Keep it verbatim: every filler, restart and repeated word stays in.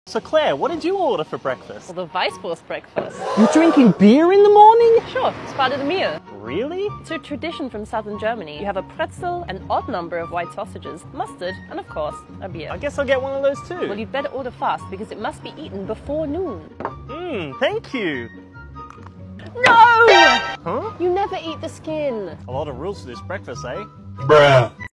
So Claire, what did you order for breakfast? Well, the Weisswurst breakfast. You're drinking beer in the morning? Sure, it's part of the meal. Really? It's a tradition from southern Germany. You have a pretzel, an odd number of white sausages, mustard, and of course, a beer. I guess I'll get one of those too. Well, you'd better order fast because it must be eaten before noon. Mmm, thank you. No! Huh? You never eat the skin. A lot of rules for this breakfast, eh? Bruh.